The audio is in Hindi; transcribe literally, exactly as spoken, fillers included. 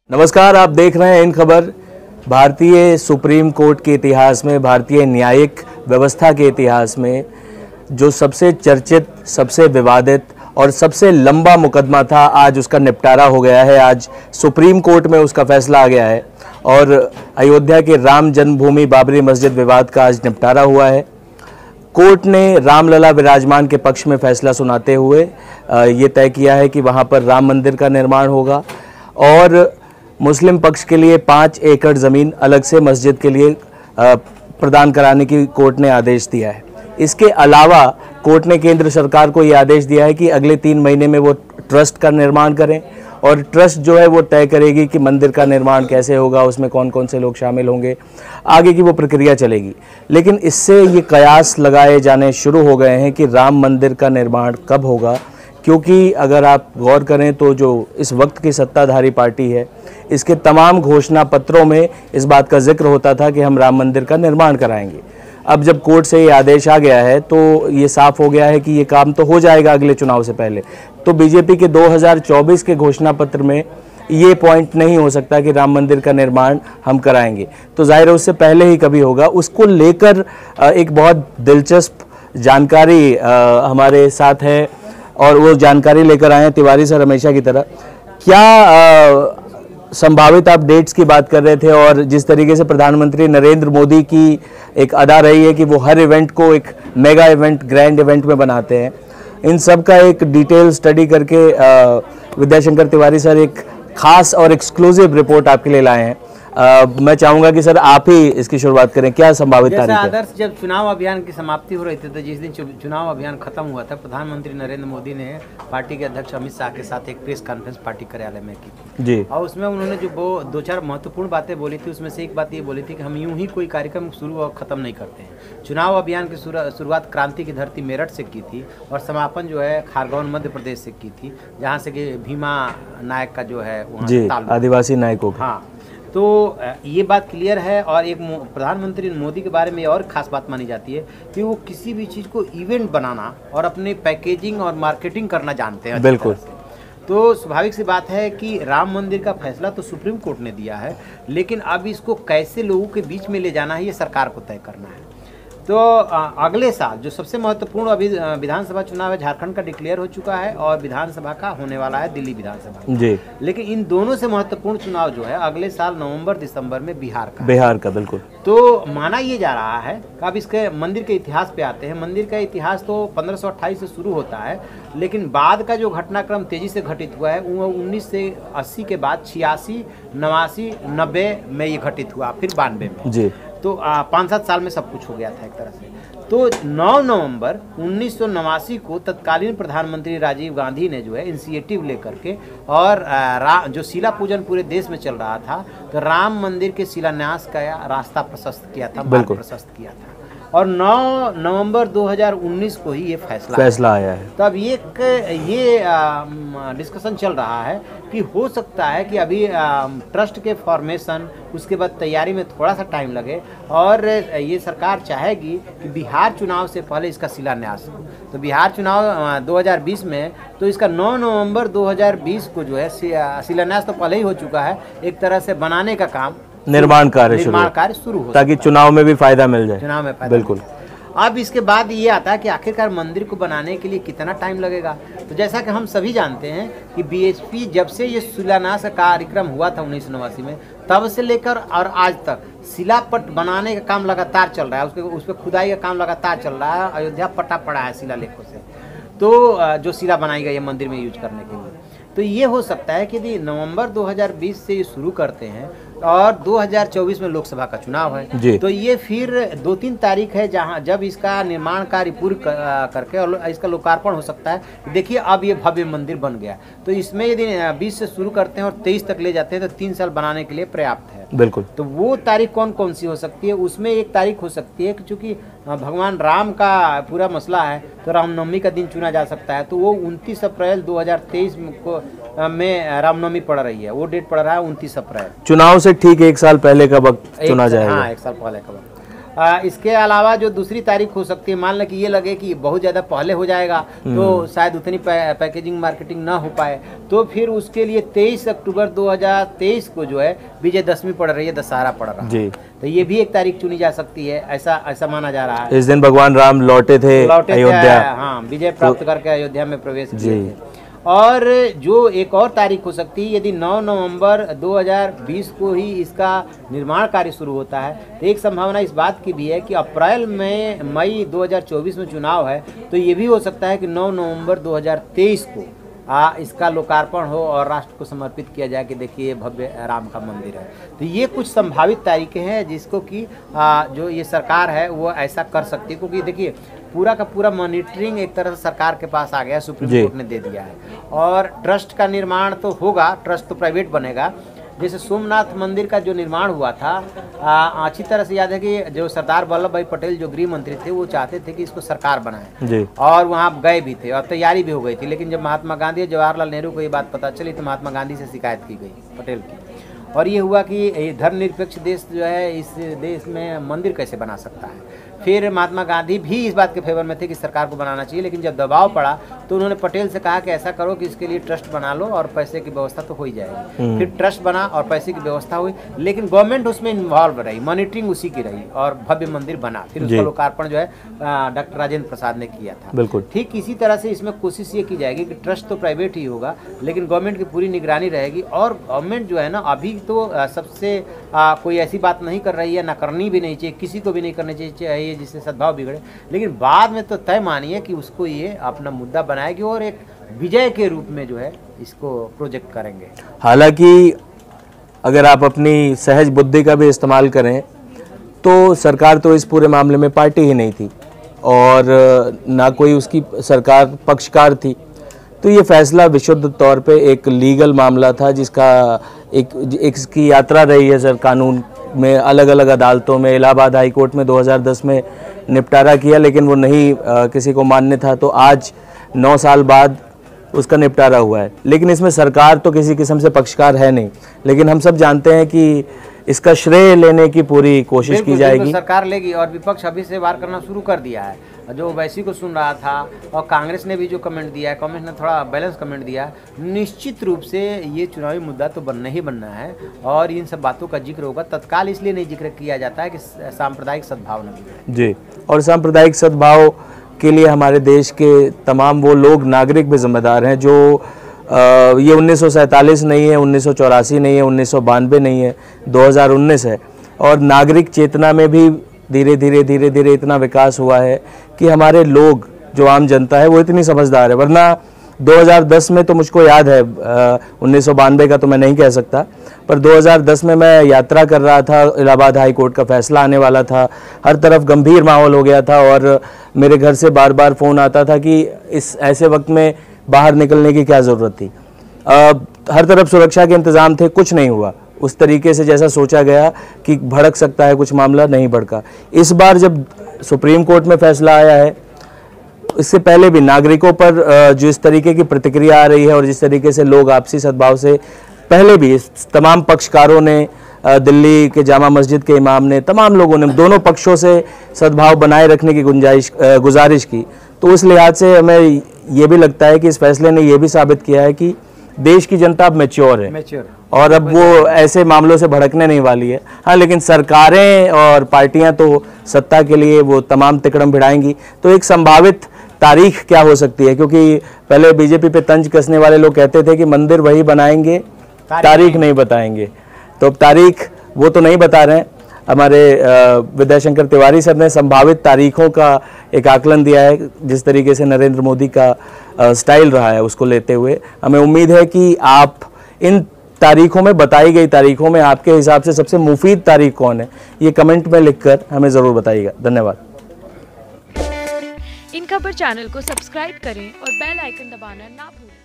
नमस्कार, आप देख रहे हैं इन खबर। भारतीय सुप्रीम कोर्ट के इतिहास में, भारतीय न्यायिक व्यवस्था के इतिहास में जो सबसे चर्चित, सबसे विवादित और सबसे लंबा मुकदमा था, आज उसका निपटारा हो गया है। आज सुप्रीम कोर्ट में उसका फैसला आ गया है और अयोध्या के राम जन्मभूमि बाबरी मस्जिद विवाद का आज निपटारा हुआ है। कोर्ट ने रामलला विराजमान के पक्ष में फैसला सुनाते हुए ये तय किया है कि वहाँ पर राम मंदिर का निर्माण होगा और मुस्लिम पक्ष के लिए पाँच एकड़ ज़मीन अलग से मस्जिद के लिए प्रदान कराने की कोर्ट ने आदेश दिया है। इसके अलावा कोर्ट ने केंद्र सरकार को ये आदेश दिया है कि अगले तीन महीने में वो ट्रस्ट का निर्माण करें और ट्रस्ट जो है वो तय करेगी कि मंदिर का निर्माण कैसे होगा, उसमें कौन कौन से लोग शामिल होंगे, आगे की वो प्रक्रिया चलेगी। लेकिन इससे ये कयास लगाए जाने शुरू हो गए हैं कि राम मंदिर का निर्माण कब होगा, क्योंकि अगर आप गौर करें तो जो इस वक्त की सत्ताधारी पार्टी है, इसके तमाम घोषणा पत्रों में इस बात का जिक्र होता था कि हम राम मंदिर का निर्माण कराएंगे। अब जब कोर्ट से ये आदेश आ गया है तो ये साफ हो गया है कि ये काम तो हो जाएगा अगले चुनाव से पहले। तो बीजेपी के दो हज़ार चौबीस के घोषणा पत्र में ये पॉइंट नहीं हो सकता कि राम मंदिर का निर्माण हम कराएंगे, तो जाहिर है उससे पहले ही कभी होगा। उसको लेकर एक बहुत दिलचस्प जानकारी हमारे साथ है और वो जानकारी लेकर आए हैं तिवारी सर हमेशा की तरह। क्या संभावित आप डेट्स की बात कर रहे थे और जिस तरीके से प्रधानमंत्री नरेंद्र मोदी की एक अदा रही है कि वो हर इवेंट को एक मेगा इवेंट, ग्रैंड इवेंट में बनाते हैं, इन सब का एक डिटेल स्टडी करके विद्याशंकर तिवारी सर एक खास और एक्सक्लूसिव रिपोर्ट आपके लिए लाए हैं। आ, मैं चाहूंगा कि सर आप ही इसकी शुरुआत करें। क्या संभावित तारीख है? आदर्श, जब चुनाव अभियान की समाप्ति हो रही थी तो जिस दिन चुनाव अभियान खत्म हुआ था, प्रधानमंत्री नरेंद्र मोदी ने पार्टी के अध्यक्ष अमित शाह के साथ एक प्रेस कॉन्फ्रेंस पार्टी कार्यालय में की थी जी। और उसमें उन्होंने जो वो दो चार महत्वपूर्ण बातें बोली थी, उसमें से एक बात ये बोली थी कि हम यूं ही कोई कार्यक्रम शुरू और खत्म नहीं करते हैं। चुनाव अभियान की शुरुआत क्रांति की धरती मेरठ से की थी और समापन जो है खारगौन मध्य प्रदेश से की थी, जहाँ से कि भीमा नायक का जो है आदिवासी नायकों। हाँ, तो ये बात क्लियर है। और एक प्रधानमंत्री मोदी के बारे में और खास बात मानी जाती है कि वो किसी भी चीज़ को इवेंट बनाना और अपने पैकेजिंग और मार्केटिंग करना जानते हैं। बिल्कुल। तो स्वाभाविक सी बात है कि राम मंदिर का फैसला तो सुप्रीम कोर्ट ने दिया है, लेकिन अब इसको कैसे लोगों के बीच में ले जाना है ये सरकार को तय करना है। तो अगले साल जो सबसे महत्वपूर्ण अभी विधानसभा चुनाव है, झारखंड का डिक्लेयर हो चुका है और विधानसभा का होने वाला है दिल्ली विधानसभा जी। लेकिन इन दोनों से महत्वपूर्ण चुनाव जो है अगले साल नवंबर दिसंबर में बिहार का बिहार का बिल्कुल। तो माना ये जा रहा है कि अब इसके मंदिर के इतिहास पे आते हैं। मंदिर का इतिहास तो पंद्रह सौ अट्ठाईस से शुरू होता है, लेकिन बाद का जो घटनाक्रम तेजी से घटित हुआ है वो उन्नीस से अस्सी के बाद छियासी, नवासी, नब्बे में ये घटित हुआ, फिर बानवे में जी। तो पाँच सात साल में सब कुछ हो गया था एक तरह से। तो नौ नवंबर उन्नीस सौ नवासी को तत्कालीन प्रधानमंत्री राजीव गांधी ने जो है इनिशिएटिव लेकर के और रा, जो शिला पूजन पूरे देश में चल रहा था, तो राम मंदिर के शिलान्यास का रास्ता प्रशस्त किया था, मार्ग प्रशस्त किया था। और नौ नवंबर दो हज़ार उन्नीस को ही ये फैसला फैसला आया है। तब ये ये डिस्कशन चल रहा है कि हो सकता है कि अभी आ, ट्रस्ट के फॉर्मेशन, उसके बाद तैयारी में थोड़ा सा टाइम लगे और ये सरकार चाहेगी कि बिहार चुनाव से पहले इसका शिलान्यास हो। तो बिहार चुनाव दो हज़ार बीस में, तो इसका नौ नवंबर दो हज़ार बीस को जो है शिलान्यास तो पहले ही हो चुका है, एक तरह से बनाने का काम, निर्माण कार्य निर्माण कार्य शुरू हो, ताकि चुनाव में भी फायदा मिल जाए। चुनाव में फायदा बिल्कुल। अब इसके बाद ये आता है कि आखिरकार मंदिर को बनाने के लिए कितना टाइम लगेगा। तो जैसा कि हम सभी जानते हैं कि बीएचपी जब से ये शिलान्यास का कार्यक्रम हुआ था उन्नीस सौ नवासी में, तब से लेकर और आज तक शिलापट बनाने का काम लगातार चल रहा है, उसके उस पर खुदाई का काम लगातार चल रहा है। अयोध्या पटा पड़ा है शिलालेखों से, तो जो शिला बनाई गई है मंदिर में यूज करने के लिए। तो ये हो सकता है कि यदि नवंबर दो हज़ार बीस से ये शुरू करते हैं और दो हज़ार चौबीस में लोकसभा का चुनाव है, तो ये फिर दो तीन तारीख है जहां जब इसका निर्माण कार्य पूर्ण कर, करके और इसका लोकार्पण हो सकता है। देखिए अब ये भव्य मंदिर बन गया, तो इसमें यदि बीस से शुरू करते हैं और तेईस तक ले जाते हैं तो तीन साल बनाने के लिए पर्याप्त है। बिल्कुल। तो वो तारीख कौन कौन सी हो सकती है? उसमें एक तारीख हो सकती है कि चूंकि भगवान राम का पूरा मसला है तो रामनवमी का दिन चुना जा सकता है, तो वो उनतीस अप्रैल दो हज़ार तेईस को में रामनवमी पड़ रही है, वो डेट पड़ रहा है उनतीस अप्रैल। चुनाव से ठीक एक साल पहले का वक्त चुना जाएगा। हाँ, एक साल पहले का वक्त। आ, इसके अलावा जो दूसरी तारीख हो सकती है, मान लें कि ये लगे कि बहुत ज़्यादा पहले हो जाएगा तो शायद उतनी पै, पैकेजिंग मार्केटिंग ना हो पाए, तो फिर उसके लिए तेईस अक्टूबर दो हज़ार तेईस को जो है विजयदशमी पड़ रही है, दशहरा पड़ रहा है, तो ये भी एक तारीख चुनी जा सकती है, ऐसा ऐसा माना जा रहा है। इस दिन भगवान राम लौटे थे लौटे अयोध्या, हाँ, विजय प्राप्त करके अयोध्या में प्रवेश किए थे। और जो एक और तारीख हो सकती है, यदि नौ नवंबर दो हज़ार बीस को ही इसका निर्माण कार्य शुरू होता है, तो एक संभावना इस बात की भी है कि अप्रैल में मई दो हज़ार चौबीस में चुनाव है, तो ये भी हो सकता है कि नौ नवंबर दो हज़ार तेईस को आ, इसका लोकार्पण हो और राष्ट्र को समर्पित किया जाए कि देखिए ये भव्य राम का मंदिर है। तो ये कुछ संभावित तारीखें हैं जिसको कि आ, जो ये सरकार है वो ऐसा कर सकती है, क्योंकि देखिए पूरा का पूरा मॉनिटरिंग एक तरह से सरकार के पास आ गया, सुप्रीम कोर्ट ने दे दिया है। और ट्रस्ट का निर्माण तो होगा, ट्रस्ट तो प्राइवेट बनेगा। जैसे सोमनाथ मंदिर का जो निर्माण हुआ था, आ, अच्छी तरह से याद है कि जो सरदार वल्लभ भाई पटेल जो गृह मंत्री थे वो चाहते थे कि इसको सरकार बनाए, और वहाँ गए भी थे और तैयारी भी हो गई थी, लेकिन जब महात्मा गांधी और जवाहरलाल नेहरू को ये बात पता चली तो महात्मा गांधी से शिकायत की गई पटेल की, और ये हुआ कि धर्मनिरपेक्ष देश जो है इस देश में मंदिर कैसे बना सकता है। फिर महात्मा गांधी भी इस बात के फेवर में थे कि सरकार को बनाना चाहिए, लेकिन जब दबाव पड़ा तो उन्होंने पटेल से कहा कि ऐसा करो कि इसके लिए ट्रस्ट बना लो और पैसे की व्यवस्था तो हो ही जाएगी। फिर ट्रस्ट बना और पैसे की व्यवस्था हुई, लेकिन गवर्नमेंट उसमें इन्वॉल्व रही, मॉनिटरिंग उसी की रही और भव्य मंदिर बना। फिर उसका लोकार्पण जो है डॉक्टर राजेंद्र प्रसाद ने किया था। बिल्कुल ठीक इसी तरह से इसमें कोशिश ये की जाएगी कि ट्रस्ट तो प्राइवेट ही होगा, लेकिन गवर्नमेंट की पूरी निगरानी रहेगी। और गवर्नमेंट जो है ना अभी तो सबसे कोई ऐसी बात नहीं कर रही है, ना करनी भी नहीं चाहिए, किसी को भी नहीं करनी चाहिए जिससे सद्भाव बिगड़े, लेकिन बाद में तो तय मानिए कि उसको ये अपना मुद्दा बनाएगी और एक विजय के रूप में जो है इसको प्रोजेक्ट करेंगे। हालांकि अगर आप अपनी सहज बुद्धि का भी इस्तेमाल करें तो सरकार तो इस पूरे मामले में पार्टी ही नहीं थी और ना कोई उसकी सरकार पक्षकार थी, तो ये फैसला विशुद्ध तौर पे एक लीगल मामला था जिसका एक इसकी यात्रा रही है सर कानून में, अलग अलग अदालतों में, इलाहाबाद हाई कोर्ट में दो हज़ार दस में निपटारा किया, लेकिन वो नहीं आ, किसी को मान्य था, तो आज नौ साल बाद उसका निपटारा हुआ है। लेकिन इसमें सरकार तो किसी किस्म से पक्षकार है नहीं, लेकिन हम सब जानते हैं कि इसका श्रेय लेने की पूरी कोशिश की जाएगी, सरकार लेगी। और विपक्ष अभी से वार करना शुरू कर दिया है, जो ओवैसी को सुन रहा था, और कांग्रेस ने भी जो कमेंट दिया है, कांग्रेस ने थोड़ा बैलेंस कमेंट दिया। निश्चित रूप से ये चुनावी मुद्दा तो बनना ही बनना है और इन सब बातों का जिक्र होगा। तत्काल इसलिए नहीं जिक्र किया जाता है कि सांप्रदायिक सद्भाव न बिगड़े। जी, और सांप्रदायिक सद्भाव के लिए हमारे देश के तमाम वो लोग, नागरिक भी जिम्मेदार हैं जो आ, ये उन्नीस सौ सैंतालीस नहीं है, उन्नीस सौ चौरासी नहीं है, उन्नीस सौ बानवे नहीं है, दो हज़ार उन्नीस है, और नागरिक चेतना में भी धीरे धीरे धीरे धीरे इतना विकास हुआ है कि हमारे लोग, जो आम जनता है, वो इतनी समझदार है। वरना दो हज़ार दस में तो मुझको याद है, उन्नीस सौ बानवे का तो मैं नहीं कह सकता, पर दो हज़ार दस में मैं यात्रा कर रहा था, इलाहाबाद हाई कोर्ट का फैसला आने वाला था, हर तरफ गंभीर माहौल हो गया था और मेरे घर से बार बार फ़ोन आता था कि इस ऐसे वक्त में बाहर निकलने की क्या ज़रूरत थी। आ, हर तरफ सुरक्षा के इंतज़ाम थे, कुछ नहीं हुआ उस तरीके से जैसा सोचा गया कि भड़क सकता है कुछ मामला, नहीं भड़का। इस बार जब सुप्रीम कोर्ट में फैसला आया है, इससे पहले भी नागरिकों पर जो इस तरीके की प्रतिक्रिया आ रही है और जिस तरीके से लोग आपसी सद्भाव से, पहले भी तमाम पक्षकारों ने, दिल्ली के जामा मस्जिद के इमाम ने, तमाम लोगों ने दोनों पक्षों से सद्भाव बनाए रखने की गुंजाइश गुजारिश की, तो उस लिहाज से हमें ये भी लगता है कि इस फैसले ने ये भी साबित किया है कि देश की जनता अब मैच्योर है मैच्योर और अब वो ऐसे मामलों से भड़कने नहीं वाली है। हाँ, लेकिन सरकारें और पार्टियां तो सत्ता के लिए वो तमाम तिकड़म भिड़ाएंगी। तो एक संभावित तारीख क्या हो सकती है, क्योंकि पहले बीजेपी पे तंज कसने वाले लोग कहते थे कि मंदिर वही बनाएंगे, तारीख नहीं बताएंगे, तो अब तारीख वो तो नहीं बता रहे हैं। हमारे विद्याशंकर तिवारी सर ने संभावित तारीखों का एक आकलन दिया है, जिस तरीके से नरेंद्र मोदी का स्टाइल रहा है उसको लेते हुए। हमें उम्मीद है कि आप इन तारीखों में, बताई गई तारीखों में, आपके हिसाब से सबसे मुफीद तारीख कौन है, ये कमेंट में लिखकर हमें ज़रूर बताइएगा। धन्यवाद। इन खबर चैनल को सब्सक्राइब करें और बेल आइकन दबाना ना भूलें।